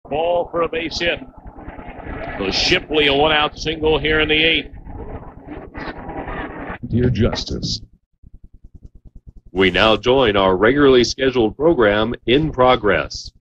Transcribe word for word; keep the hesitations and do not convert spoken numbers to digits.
Ball for a base hit. So Shipley, a one-out single here in the eighth. Dear Justice. We now join our regularly scheduled program, In Progress.